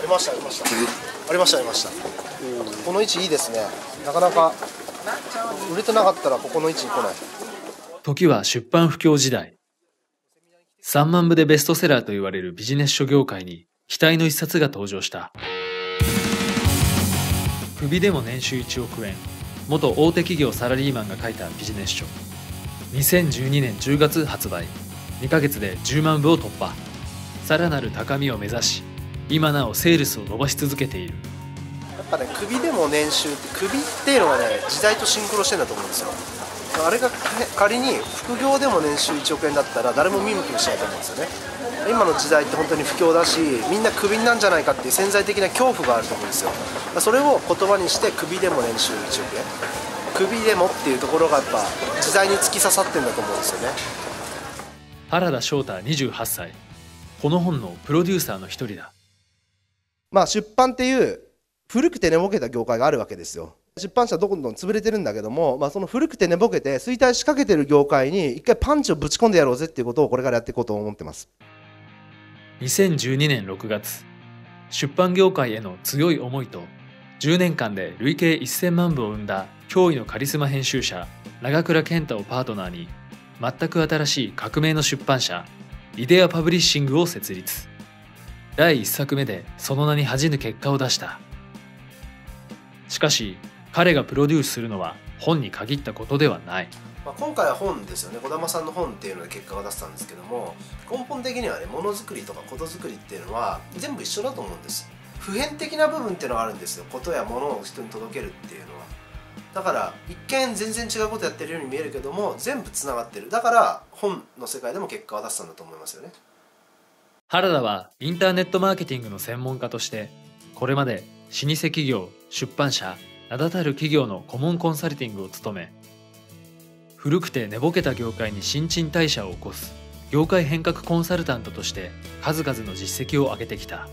りましたありましたありましたありました。この位置いいですね。なかなか売れてなかったらここの位置に来ない。 時は出版不況時代。3万部でベストセラーと言われるビジネス書業界に期待の一冊が登場した。首でも年収1億円、元大手企業サラリーマンが書いたビジネス書。2012年10月発売。2ヶ月で10万部を突破。さらなる高みを目指し、今なおセールスを伸ばし続けている。 やっぱね、首でも年収って、首っていうのがね、時代とシンクロしてるんだと思うんですよ。あれが、ね、仮に副業でも年収1億円だったら誰も見向きもしないと思うんですよね。今の時代って本当に不況だし、みんなクビなんじゃないかっていう潜在的な恐怖があると思うんですよ。それを言葉にして、首でも年収1億円、首でもっていうところがやっぱ時代に突き刺さってるんだと思うんですよね。 原田翔太28歳。この本のプロデューサーの一人だ。 出版っていう古くて寝ぼけた業界があるわけですよ。出版社どんどん潰れてるんだけども、その古くて寝ぼけて衰退しかけてる業界に一回パンチをぶち込んでやろうぜっていうことをこれからやっていこうと思ってます。 2012年6月、出版業界への強い思いと10年間で累計1000万部を生んだ驚異のカリスマ編集者長倉健太をパートナーに、全く新しい革命の出版社イデアパブリッシングを設立。第1作目でその名に恥じぬ結果を出した。しかし彼がプロデュースするのは本に限ったことではない。 今回は本ですよね。児玉さんの本っていうので結果が出せたんですけども、根本的にはね、ものづくりとかことづくりっていうのは全部一緒だと思うんです。普遍的な部分っていうのがあるんですよ。ことやものを人に届けるっていうのは。だから一見全然違うことやってるように見えるけども、全部つながってる。だから本の世界でも結果を出せたんだと思いますよね。 原田はインターネットマーケティングの専門家として、これまで老舗企業、出版社、名だたる企業の顧問コンサルティングを務め、古くて寝ぼけた業界に新陳代謝を起こす業界変革コンサルタントとして数々の実績を上げてきた。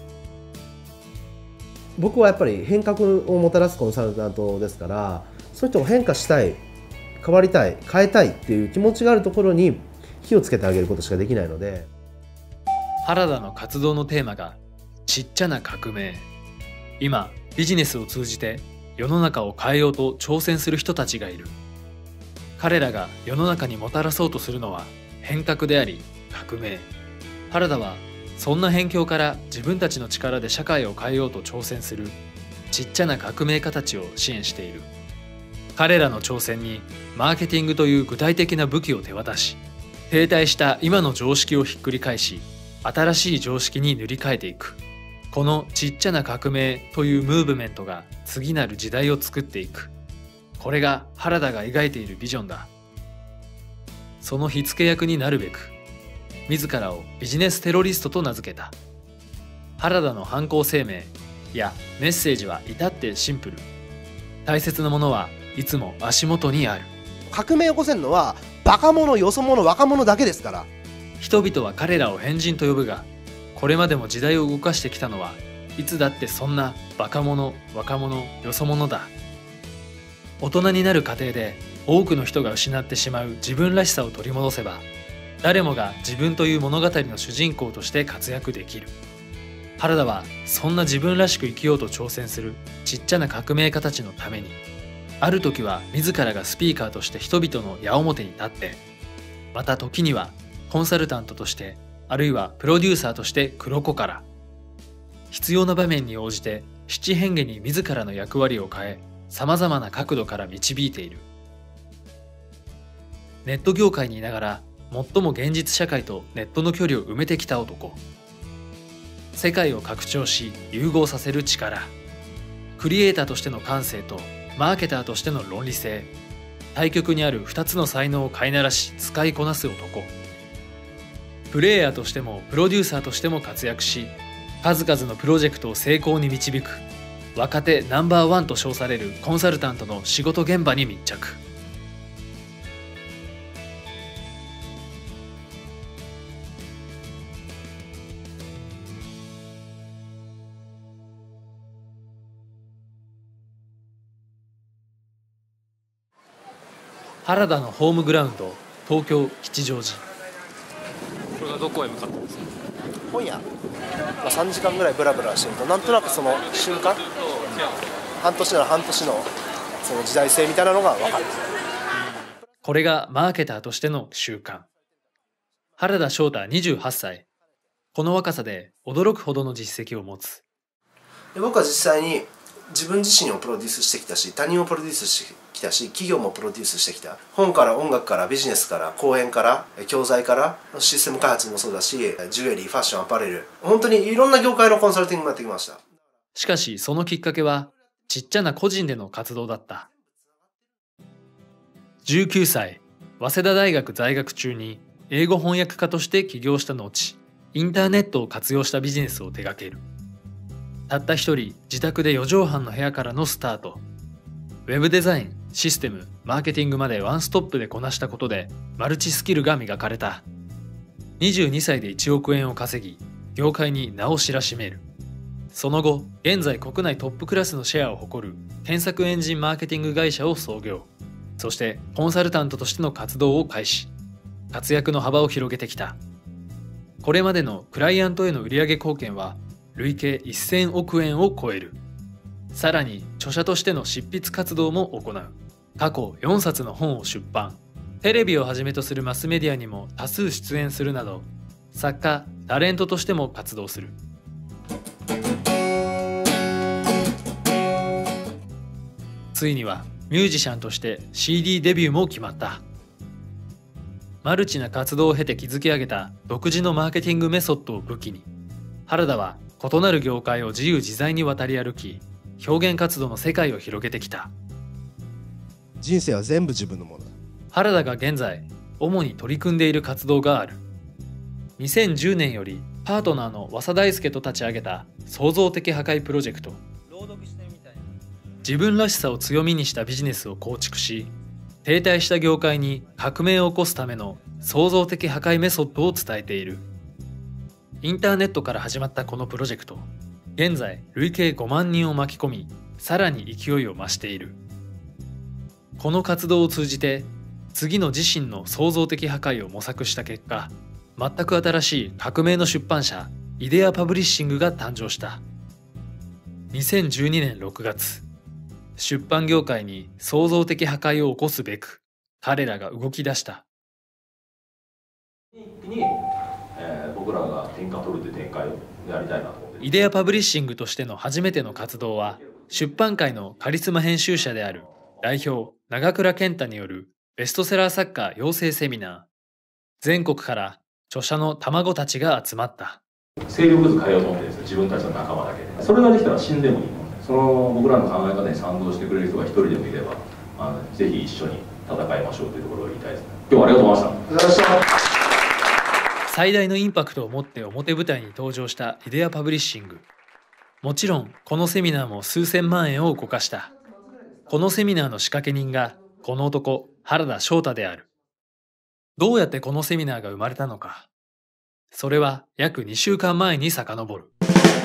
僕はやっぱり変革をもたらすコンサルタントですから、そういう人が変化したい、変わりたい、変えたいっていう気持ちがあるところに火をつけてあげることしかできないので。 原田の活動のテーマがちっちゃな革命。今ビジネスを通じて世の中を変えようと挑戦する人たちがいる。彼らが世の中にもたらそうとするのは変革であり革命。原田はそんな辺境から自分たちの力で社会を変えようと挑戦するちっちゃな革命家たちを支援している。彼らの挑戦にマーケティングという具体的な武器を手渡し、停滞した今の常識をひっくり返し、新しい常識に塗り替えていく。このちっちゃな革命というムーブメントが次なる時代を作っていく。これが原田が描いているビジョンだ。その火付け役になるべく、自らをビジネステロリストと名付けた。原田の犯行声明やメッセージは至ってシンプル。大切なものはいつも足元にある。 革命を起こせるのはバカ者、よそ者、若者だけですから。 人々は彼らを変人と呼ぶが、これまでも時代を動かしてきたのはいつだってそんなバカ者、若者、よそ者だ。大人になる過程で多くの人が失ってしまう自分らしさを取り戻せば、誰もが自分という物語の主人公として活躍できる。原田はそんな自分らしく生きようと挑戦するちっちゃな革命家たちのために、ある時は自らがスピーカーとして人々の矢面に立って、また時にはコンサルタントとして、あるいはプロデューサーとして黒子から、必要な場面に応じて七変化に自らの役割を変え、さまざまな角度から導いている。ネット業界にいながら最も現実社会とネットの距離を埋めてきた男。世界を拡張し融合させる力。クリエイターとしての感性とマーケターとしての論理性。対極にある2つの才能を飼いならし使いこなす男。プレイヤーとしてもプロデューサーとしても活躍し、数々のプロジェクトを成功に導く若手ナンバーワンと称されるコンサルタントの仕事現場に密着。原田のホームグラウンド、東京吉祥寺。 これがどこへ向かってますか？ 本屋、3時間ぐらいブラブラしてるとなんとなくその瞬間、半年なら半年のその時代性みたいなのが分かる。 これがマーケターとしての習慣。原田翔太28歳。この若さで驚くほどの実績を持つ。 で僕は実際に自分自身をプロデュースしてきたし、他人をプロデュースしてきたし、企業もプロデュースしてきた。本から音楽からビジネスから講演から教材からシステム開発もそうだし、ジュエリー、ファッション、アパレル、本当にいろんな業界のコンサルティングもやってきました。 しかしそのきっかけはちっちゃな個人での活動だった。19歳、早稲田大学在学中に英語翻訳家として起業した後、インターネットを活用したビジネスを手掛ける。たった一人、自宅で4畳半の部屋からのスタート。ウェブデザイン、システム、マーケティングまでワンストップでこなしたことで、マルチスキルが磨かれた。22歳で1億円を稼ぎ、業界に名を知らしめる。その後、現在国内トップクラスのシェアを誇る検索エンジンマーケティング会社を創業。そしてコンサルタントとしての活動を開始。活躍の幅を広げてきた。これまでのクライアントへの売上貢献は累計1000億円を超える。さらに著者としての執筆活動も行う。過去4冊の本を出版。テレビをはじめとするマスメディアにも多数出演するなど、作家、タレントとしても活動する。ついにはミュージシャンとして CD デビューも決まった。マルチな活動を経て築き上げた独自のマーケティングメソッドを武器に、原田は異なる業界を自由自在に渡り歩き、表現活動の世界を広げてきた。 人生は全部自分のものだ。 原田が現在主に取り組んでいる活動がある。2010年よりパートナーの和佐大輔と立ち上げた創造的破壊プロジェクト。自分らしさを強みにしたビジネスを構築し、停滞した業界に革命を起こすための創造的破壊メソッドを伝えている。インターネットから始まったこのプロジェクト、現在累計5万人を巻き込み、さらに勢いを増している。この活動を通じて、次の自身の創造的破壊を模索した結果、全く新しい革命の出版社、イデアパブリッシングが誕生した。2012年6月、出版業界に創造的破壊を起こすべく、彼らが動き出した。 一気に、僕らが天下取るという展開をやりたいなと思って。 イデアパブリッシングとしての初めての活動は、出版界のカリスマ編集者である代表長倉健太によるベストセラー作家養成セミナー。全国から著者の卵たちが集まった。 勢力図変えようと思ってるんですよ、自分たちの仲間だけで。それができたら死んでもいい。その僕らの考え方に賛同してくれる人が一人でもいれば、ぜひ一緒に戦いましょうというところを言いたいですね。今日はありがとうございました。 最大のインパクトを持って表舞台に登場したイデアパブリッシング。もちろんこのセミナーも数千万円を動かした。このセミナーの仕掛け人がこの男、原田翔太である。どうやってこのセミナーが生まれたのか。それは約2週間前に遡る。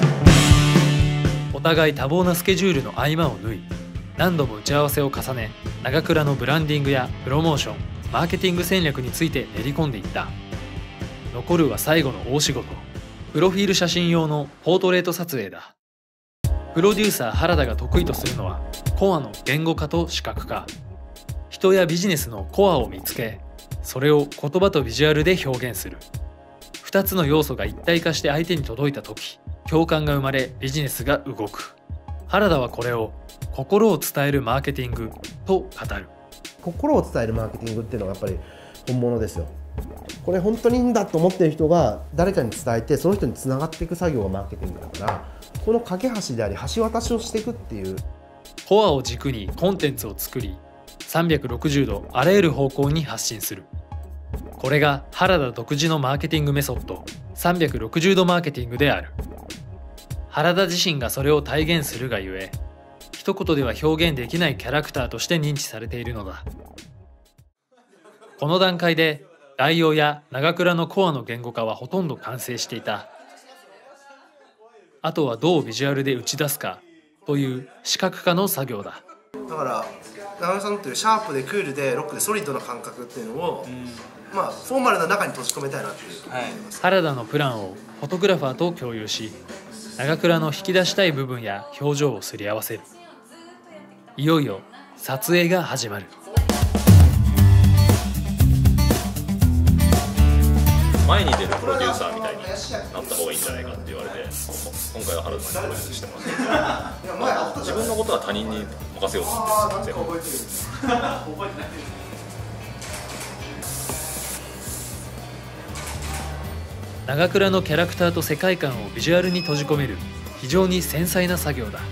お互い多忙なスケジュールの合間を縫い、何度も打ち合わせを重ね、長倉のブランディングやプロモーション、マーケティング戦略について練り込んでいった。残るは最後の大仕事、プロフィール写真用のポートレート撮影だ。プロデューサー原田が得意とするのはコアの言語化と視覚化。人やビジネスのコアを見つけ、それを言葉とビジュアルで表現する。2つの要素が一体化して相手に届いた時、共感が生まれビジネスが動く。原田はこれを心を伝えるマーケティングと語る。 心を伝えるマーケティングっていうのがやっぱり本物ですよ。これ本当にいいんだと思っている人が誰かに伝えて、その人につながっていく作業がマーケティングだから、この架け橋であり橋渡しをしていくっていう。 コアを軸にコンテンツを作り、360度あらゆる方向に発信する。これが原田独自のマーケティングメソッド、360度マーケティングである。原田自身がそれを体現するがゆえ、一言では表現できないキャラクターとして認知されているのだ。この段階で代用や長倉のコアの言語化はほとんど完成していた。あとはどうビジュアルで打ち出すかという視覚化の作業だ。 だから中村さんのっていうシャープでクールでロックでソリッドな感覚っていうのを、まあフォーマルな中に閉じ込めたいなっていう思います。 原田のプランをフォトグラファーと共有し、長倉の引き出したい部分や表情をすり合わせる。いよいよ撮影が始まる。 前に出るプロデューサーみたいになった方がいいんじゃないかって言われて、今回は原田さんにプロデュースしてもらって、自分のことは他人に任せようと思って、 長倉のキャラクターと世界観をビジュアルに閉じ込める非常に繊細な作業だ。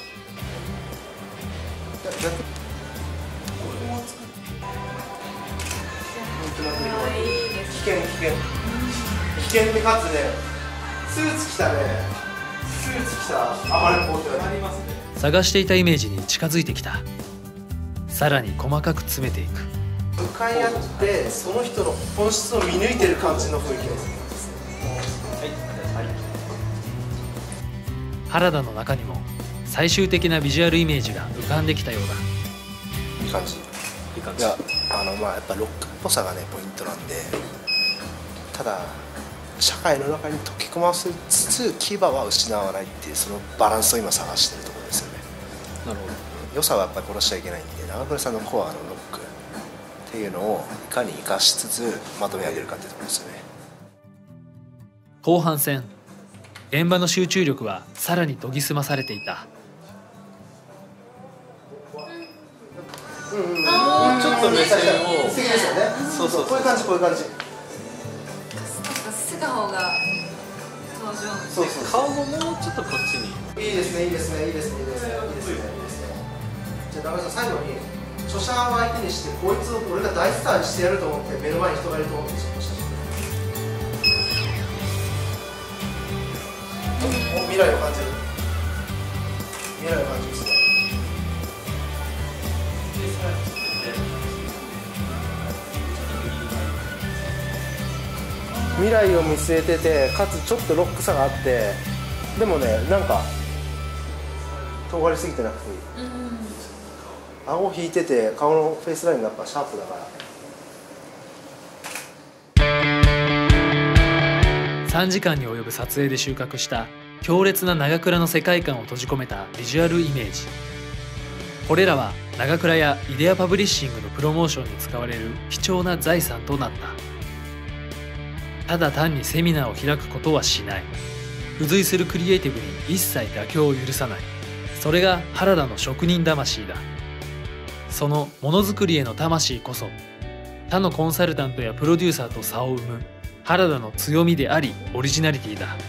危険でかつね、スーツ着た暴れん坊ってなりますね。 探していたイメージに近づいてきた。さらに細かく詰めていく。 向かい合ってその人の本質を見抜いてる感じの雰囲気です。 原田の中にも最終的なビジュアルイメージが浮かんできたようだ。 いい感じ。いや、まあやっぱロックっぽさがねポイントなんで、ただ社会の中に溶け込ませつつ牙は失わないっていう、そのバランスを今探してるところですよね。 なるほど。 良さはやっぱり殺しちゃいけないんで、長倉さんのコアのロックっていうのをいかに生かしつつまとめ上げるかっていうところですよね。 後半戦、現場の集中力はさらに研ぎ澄まされていた。 ちょっと目線を素敵ですよね。そうこういう感じこういう感じ。 素顔が登場。 そう顔ももうちょっとこっちに。 いいですねいいですねいいですねいいですねいいですね。じゃあ長倉さん最後に著者を相手にしてこいつを俺が大スターにしてやると思って目の前に人がいると思って写真。未来を感じる。未来を感じますね。未来を見据えてて、かつちょっとロックさがあって、でもね、なんか尖りすぎてなくていい。顎引いてて顔のフェイスラインがやっぱシャープだから。 3時間に及ぶ撮影で収穫した強烈な長倉の世界観を閉じ込めたビジュアルイメージ。これらは長倉やイデアパブリッシングのプロモーションに使われる貴重な財産となった。ただ単にセミナーを開くことはしない。付随するクリエイティブに一切妥協を許さない。それが原田の職人魂だ。そのものづくりへの魂こそ、他のコンサルタントやプロデューサーと差を生む原田の強みでありオリジナリティだ。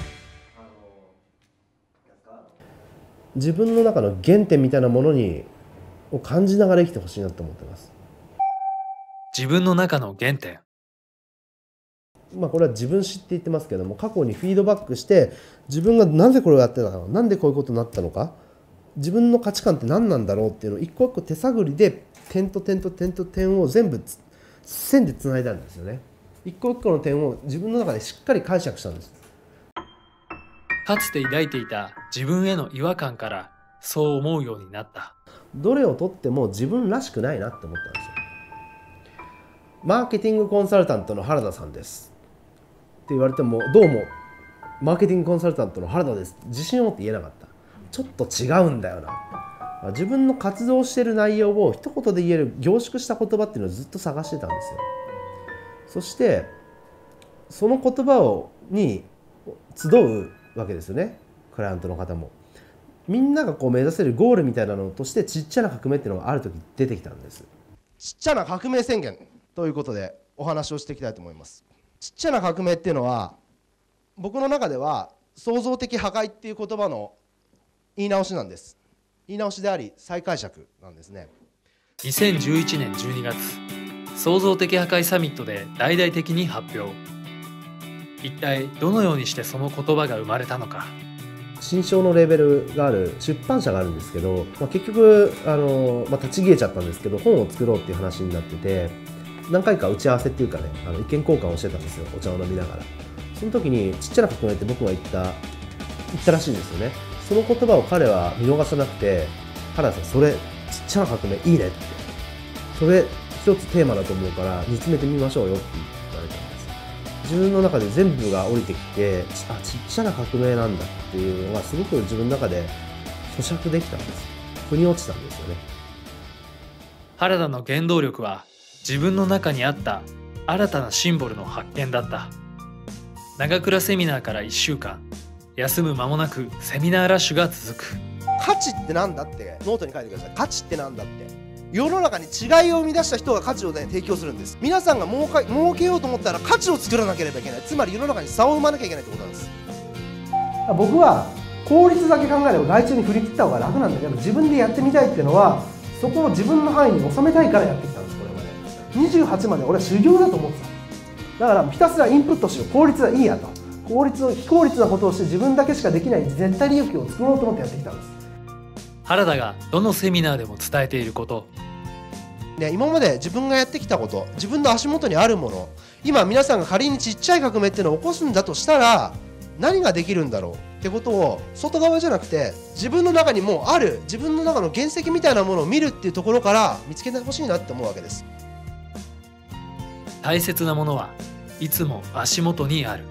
自分の中の原点みたいなものを感じながら生きてほしいなと思ってます。 自分の中の原点。 これは自分史って言ってますけども、過去にフィードバックして自分がなぜこれをやってたのか、なんでこういうことになったのか、自分の価値観って何なんだろうっていうのを一個一個手探りで点と点と点と点を全部線でつないだんですよね。一個一個の点を自分の中でしっかり解釈したんです。 かつて抱いていた自分への違和感からそう思うようになった。 どれをとっても自分らしくないなって思ったんですよ。マーケティングコンサルタントの原田さんですって言われても、どうもマーケティングコンサルタントの原田です自信を持って言えなかった。ちょっと違うんだよな。自分の活動している内容を一言で言える凝縮した言葉っていうのをずっと探してたんですよ。そしてその言葉に集うわけですよね。クライアントの方もみんなが目指せるゴールみたいなのとしてちっちゃな革命っていうのがある時出てきたんです。ちっちゃな革命宣言ということでお話をしていきたいと思います。ちっちゃな革命っていうのは僕の中では創造的破壊っていう言葉の言い直しなんです。言い直しであり再解釈なんですね。 2011年12月、創造的破壊サミットで大々的に発表。一体どのようにしてその言葉が生まれたのか。 新書のレベルがある出版社があるんですけど、結局立ち消えちゃったんですけど、本を作ろうっていう話になってて、何回か打ち合わせっていうかね、意見交換をしてたんですよ、お茶を飲みながら。その時にちっちゃな革命って僕が言ったらしいんですよね。その言葉を彼は見逃さなくて、原田さんそれちっちゃな革命いいねって、それ一つテーマだと思うから煮詰めてみましょうよって言われたんです。自分の中で全部が降りてきて、ちっちゃな革命なんだっていうのがすごく自分の中で咀嚼できたんです。腑に落ちたんですよね。 原田の原動力は自分の中にあった新たなシンボルの発見だった。長倉セミナーから1週間、休む間もなくセミナーラッシュが続く。 価値ってなんだってノートに書いてください。価値ってなんだって。世の中に違いを生み出した人が価値をね提供するんです。皆さんが儲けようと思ったら価値を作らなければいけない。つまり世の中に差を生まなきゃいけないってことなんです。 僕は効率だけ考えれば外注に振り切った方が楽なんだけど、自分でやってみたいっていうのはそこを自分の範囲に収めたいからやってきたんです。これまで28まで俺は修行だと思ってた。だからひたすらインプットしよう、効率はいいやと、非効率なことをして自分だけしかできない絶対利益を作ろうと思ってやってきたんです。 原田がどのセミナーでも伝えていること、 ね、今まで自分がやってきたこと、自分の足元にあるもの、今皆さんが仮にちっちゃい革命っていうのを起こすんだとしたら何ができるんだろうってことを外側じゃなくて自分の中にもうある自分の中の原石みたいなものを見るっていうところから見つけてほしいなって思うわけです。 大切なものはいつも足元にある。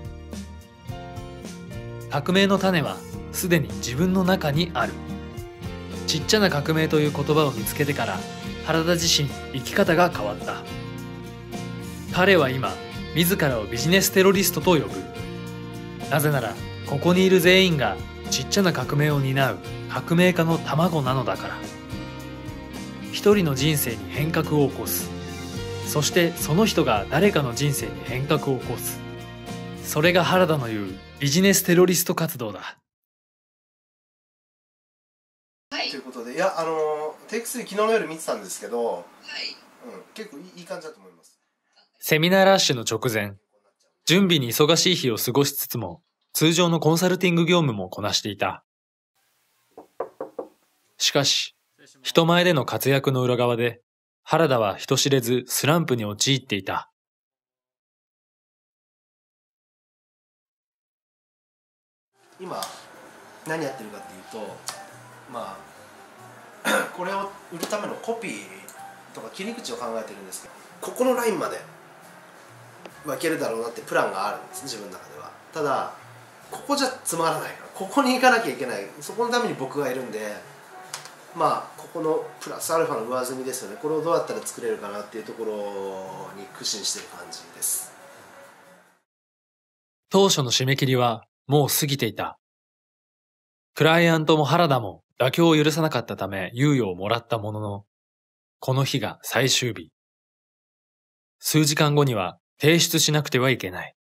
革命の種はすでに自分の中にある。ちっちゃな革命という言葉を見つけてから原田自身生き方が変わった。彼は今自らをビジネステロリストと呼ぶ。なぜならここにいる全員がちっちゃな革命を担う革命家の卵なのだから。一人の人生に変革を起こす、そしてその人が誰かの人生に変革を起こす、それが原田の言うビジネステロリスト活動だ。 ということで、いやテイク3昨日の夜見てたんですけど、結構いい感じだと思います。 セミナーラッシュの直前、準備に忙しい日を過ごしつつも通常のコンサルティング業務もこなしていた。しかし人前での活躍の裏側で原田は人知れずスランプに陥っていた。 今何やってるかっていうと、これを売るためのコピーとか切り口を考えてるんですけど、ここのラインまではいけるだろうなってプランがあるんです、自分の中では。ただここじゃつまらないから、ここに行かなきゃいけない。そこのために僕がいるんで、ここのプラスアルファの上積みですよね。これをどうやったら作れるかなっていうところに苦心してる感じです。 当初の締め切りはもう過ぎていた。クライアントも原田も妥協を許さなかったため猶予をもらったものの、この日が最終日。数時間後には提出しなくてはいけない。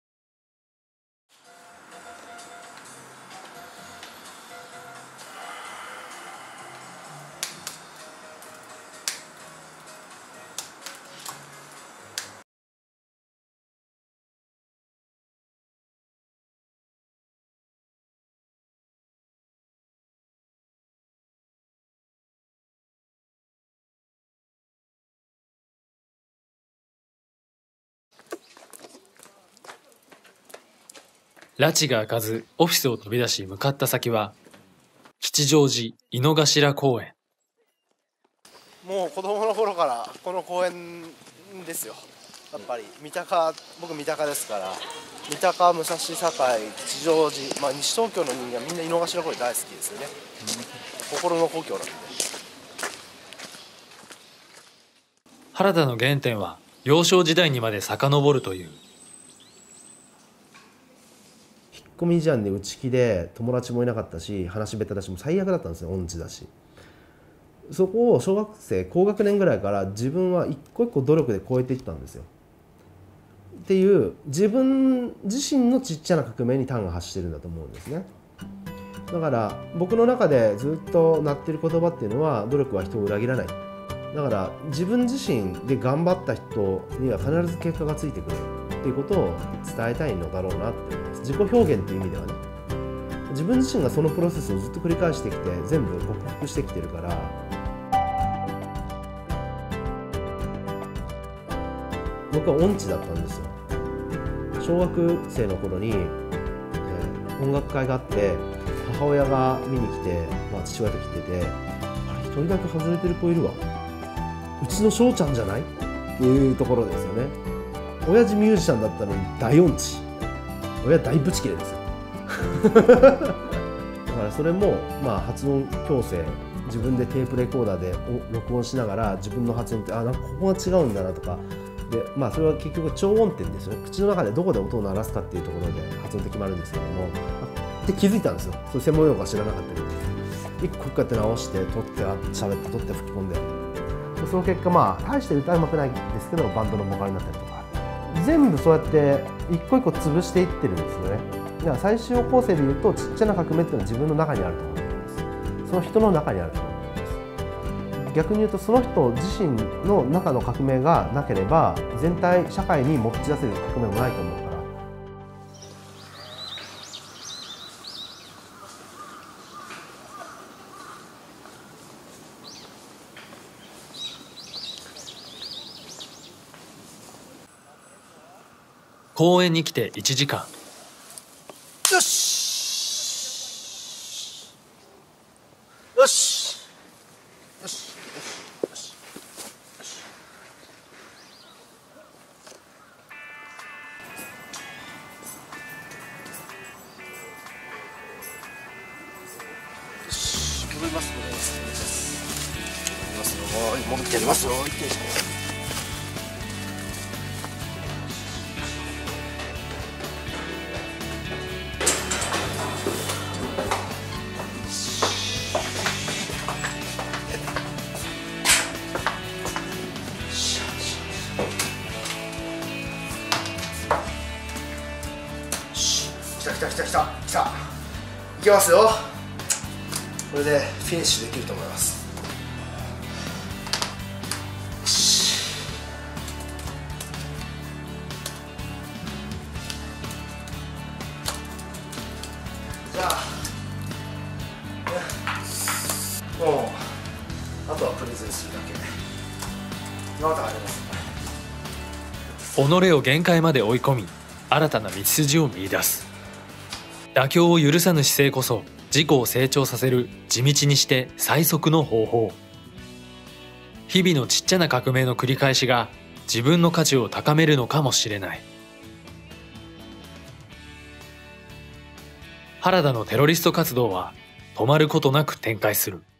拉致が開かずオフィスを飛び出し向かった先は吉祥寺井の頭公園。 もう子供の頃からこの公園ですよ。やっぱり僕三鷹ですから、三鷹、武蔵境、吉祥寺、西東京の人間はみんな井の頭公園大好きですよね。心の故郷なんで。 原田の原点は幼少時代にまで遡るという。 引っ込み思案で内気で友達もいなかったし、話下手だし、もう最悪だったんですよ。音痴だし。そこを小学生高学年ぐらいから自分は一個一個努力で超えていったんですよ。っていう自分自身のちっちゃな革命に端が発してるんだと思うんですね。だから僕の中でずっと鳴ってる言葉っていうのは、努力は人を裏切らない。だから自分自身で頑張った人には必ず結果がついてくるっていうことを伝えたいのだろうなって思います。自己表現っていう意味ではね、自分自身がそのプロセスをずっと繰り返してきて全部克服してきてるから。僕は音痴だったんですよ。小学生の頃に、音楽会があって母親が見に来て、父親と来てて、あれ一人それだけ外れてる子いるわ、うちの翔ちゃんじゃないっていうところですよね。親父ミュージシャンだったのに大音痴、親大ブチ切れですよだからそれも発音矯正、自分でテープレコーダーで録音しながら自分の発音ってなんかここが違うんだなとかで、それは結局超音点ですよね。口の中でどこで音を鳴らすかっていうところで発音って決まるんですけども、って気づいたんですよ。そういう専門用語は知らなかったけど、一個一個やって直して取って喋って取って吹き込んで、その結果大して歌うまくないですけどバンドのボーカルになったりとか、全部そうやって一個一個潰していってるんですよね。だから最終構成でいうとちっちゃな革命っていうのは自分の中にあると思ってます。その人の中にあると思ってます。逆に言うとその人自身の中の革命がなければ全体社会に持ち出せる革命もないと思うから。 公園に来て1時間。 よしよしよしよし。戻ります。戻ってやりますよ。来たいけますよ。これでフィニッシュできると思います。じゃあもうあとはプレゼンするだけ。またあります。 己を限界まで追い込み、新たな道筋を見出す。妥協を許さぬ姿勢こそ自己を成長させる地道にして最速の方法。日々のちっちゃな革命の繰り返しが自分の価値を高めるのかもしれない。原田のテロリスト活動は止まることなく展開する。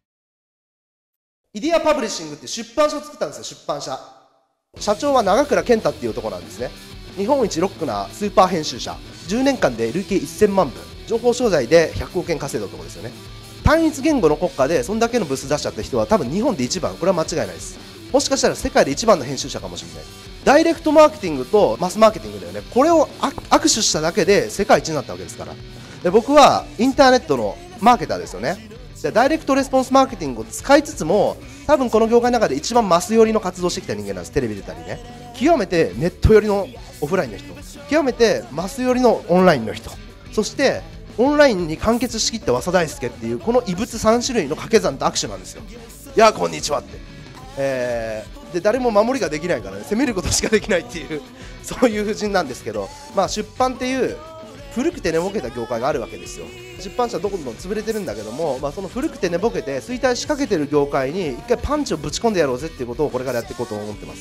イデアパブリッシングって出版社を作ったんですよ。出版社社長は長倉健太っていう男なんですね。日本一ロックなスーパー編集者、10年間で累計1000万部、情報商材で100億円稼いだ男ですよね。単一言語の国家でそんだけの部数出しちゃった人は多分日本で一番、これは間違いないです。もしかしたら世界で一番の編集者かもしれない。ダイレクトマーケティングとマスマーケティングだよね。これを握手しただけで世界一になったわけですから。で僕はインターネットのマーケターですよね。でダイレクトレスポンスマーケティングを使いつつも、多分この業界の中で一番マス寄りの活動をしてきた人間なんです。テレビ出たりね、極めてネット寄りのオフラインの人、極めてマス寄りのオンラインの人、そしてオンラインに完結しきった早稲大輔っていうこの異物3種類の掛け算と握手なんですよ。いやこんにちはって、で誰も守りができないからね、攻めることしかできないっていうそういう布陣なんですけど、出版っていう古くて寝ぼけた業界があるわけですよ。出版社どんどん潰れてるんだけども、その古くて寝ぼけて衰退しかけてる業界に一回パンチをぶち込んでやろうぜっていうことをこれからやっていこうと思ってます。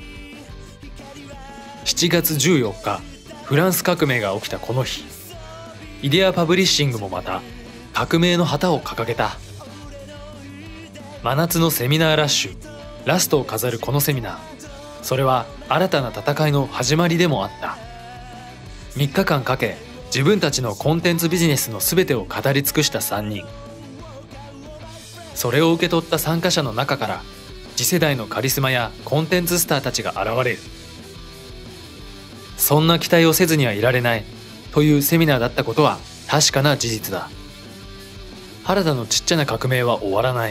7月14日、フランス革命が起きたこの日、イデアパブリッシングもまた革命の旗を掲げた。真夏のセミナーラッシュ、ラストを飾るこのセミナー、それは新たな戦いの始まりでもあった。3日間かけ自分たちのコンテンツビジネスの全てを語り尽くした3人。それを受け取った参加者の中から次世代のカリスマやコンテンツスターたちが現れる。そんな期待をせずにはいられないというセミナーだったことは確かな事実だ。原田のちっちゃな革命は終わらない。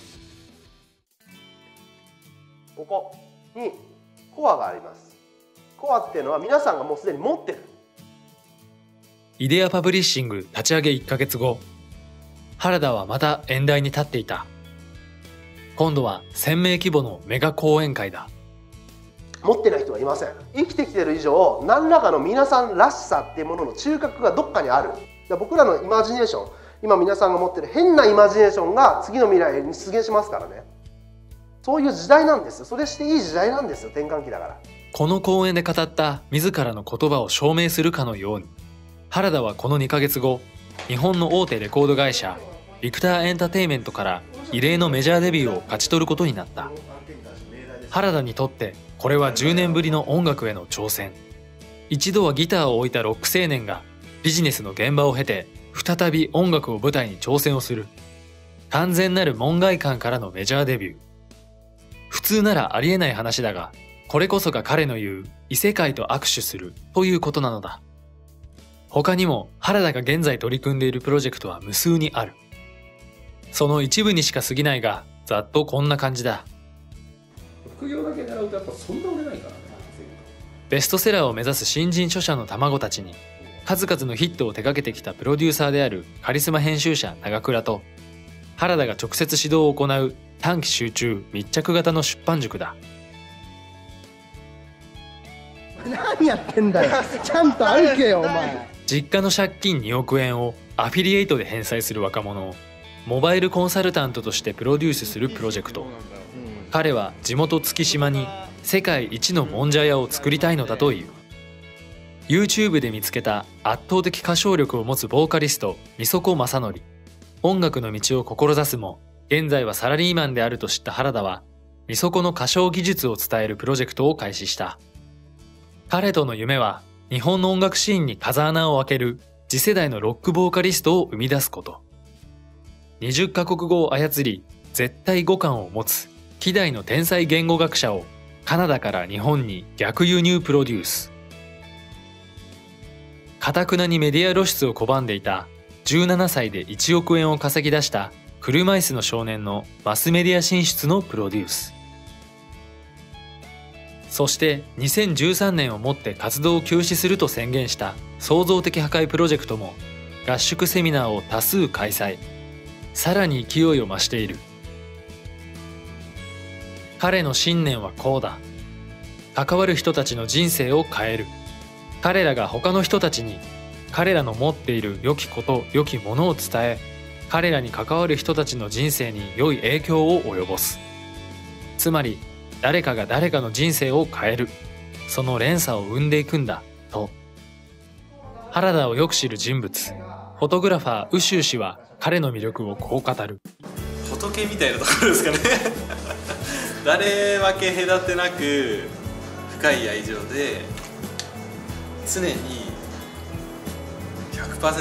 ここにコアがあります。コアっていうのは皆さんがもうすでに持ってる。 イデアパブリッシング立ち上げ1ヶ月後、原田はまた演台に立っていた。今度は1000名規模のメガ講演会だ。 持ってない人はいません。生きてきてる以上何らかの皆さんらしさっていうものの中核がどっかにある。僕らのイマジネーション、 今皆さんが持ってる変なイマジネーションが次の未来に出現しますからね。そういう時代なんですよ。それしていい時代なんですよ、転換期だから。 この講演で語った自らの言葉を証明するかのように、原田はこの2ヶ月後、日本の大手レコード会社ビクターエンタテイメントから異例のメジャーデビューを勝ち取ることになった。原田にとってこれは10年ぶりの音楽への挑戦。一度はギターを置いたロック青年がビジネスの現場を経て再び音楽を舞台に挑戦をする。完全なる門外漢からのメジャーデビュー。普通ならありえない話だが、これこそが彼の言う異世界と握手するということなのだ。他にも原田が現在取り組んでいるプロジェクトは無数にある。その一部にしか過ぎないが、ざっとこんな感じだ。 副業だけ狙うとやっぱそんな売れないからね。 ベストセラーを目指す新人著者の卵たちに、数々のヒットを手掛けてきたプロデューサーであるカリスマ編集者長倉と、原田が直接指導を行う短期集中密着型の出版塾だ。 何やってんだよ。ちゃんと歩けよお前。 実家の借金2億円をアフィリエイトで返済する若者をモバイルコンサルタントとしてプロデュースするプロジェクト。彼は地元月島に世界一のもんじゃ屋を作りたいのだという。 YouTube で見つけた圧倒的歌唱力を持つボーカリストみそこ正則。音楽の道を志すも現在はサラリーマンであると知った原田は、みそこの歌唱技術を伝えるプロジェクトを開始した。彼との夢は日本の音楽シーンに風穴を開ける次世代のロックボーカリストを生み出すこと。20カ国語を操り絶対語感を持つ希代の天才言語学者をカナダから日本に逆輸入プロデュース。頑なにメディア露出を拒んでいた17歳で1億円を稼ぎ出した車椅子の少年のマスメディア進出のプロデュース。そして2013年をもって活動を休止すると宣言した創造的破壊プロジェクトも合宿セミナーを多数開催。さらに勢いを増している。彼の信念はこうだ。関わる人たちの人生を変える。彼らが他の人たちに彼らの持っている良きこと良きものを伝え、彼らに関わる人たちの人生に良い影響を及ぼす。つまり誰かが誰かの人生を変える、その連鎖を生んでいくんだと。原田をよく知る人物、フォトグラファーウシュウ氏は彼の魅力をこう語る。 仏みたいなところですかね誰分け隔てなく深い愛情で常に 100% とかもう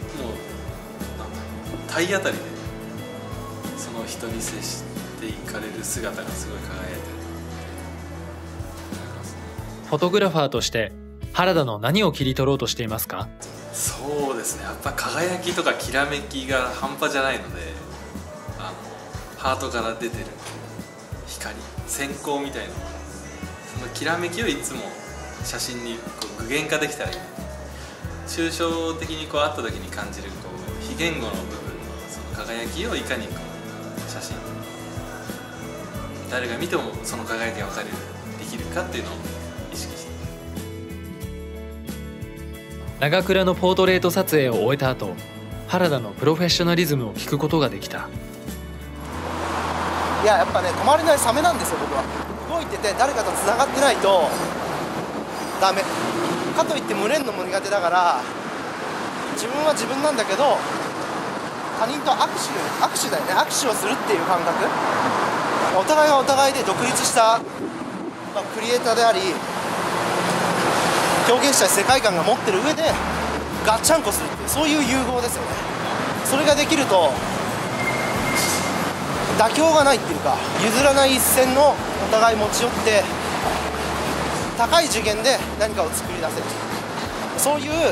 体当たりでその人に接していかれる姿がすごい輝いてる。 フォトグラファーとして原田の何を切り取ろうとしていますか？ そうですね、やっぱ輝きとかきらめきが半端じゃないので、ハートから出てる光、閃光みたいなそのきらめきをいつも写真にこう具現化できたらいい。抽象的にこう会った時に感じるこう非言語の部分のその輝きをいかにこう写真誰が見てもその輝きが分かるできるかっていうのを意識して。 長倉のポートレート撮影を終えた後、原田のプロフェッショナリズムを聞くことができた。 いや、やっぱね、止まれないサメなんですよ。僕は動いてて誰かとつながってないとダメ。かといって群れるのも苦手だから、自分は自分なんだけど他人と握手だよね。握手をするっていう感覚、お互いがお互いで独立した、クリエイターであり表現したい世界観が持ってる上でガッチャンコするっていう、そういう融合ですよね。それができると妥協がないっていうか、譲らない一線のお互い持ち寄って高い次元で何かを作り出せる、そういう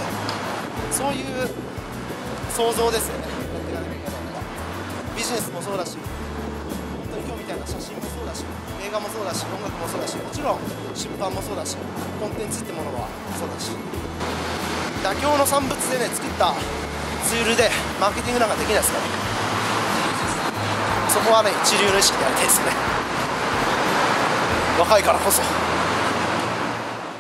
想像ですよね。ビジネスもそうだし、本当に今日みたいな写真もそうだし、映画もそうだし、音楽もそうだし、もちろん出版もそうだし、コンテンツってものはそうだし、妥協の産物でね作ったツールでマーケティングなんかできないですから、そこはね一流の意識でやりたいですよね。若いからこそ。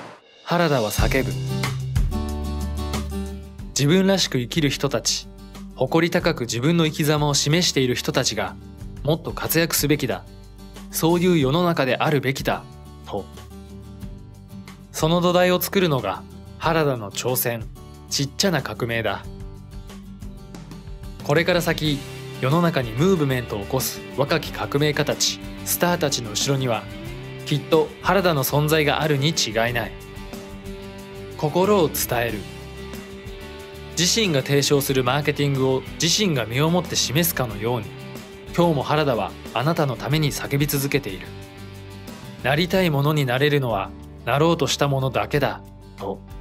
原田は叫ぶ。自分らしく生きる人たち、 誇り高く自分の生き様を示している人たちがもっと活躍すべきだ、そういう世の中であるべきだと。その土台を作るのが原田の挑戦、ちっちゃな革命だ。これから先、世の中にムーブメントを起こす若き革命家たち、スターたちの後ろにはきっと原田の存在があるに違いない。心を伝える。自身が提唱するマーケティングを自身が身をもって示すかのように、今日も原田はあなたのために叫び続けている。なりたいものになれるのはなろうとしたものだけだと。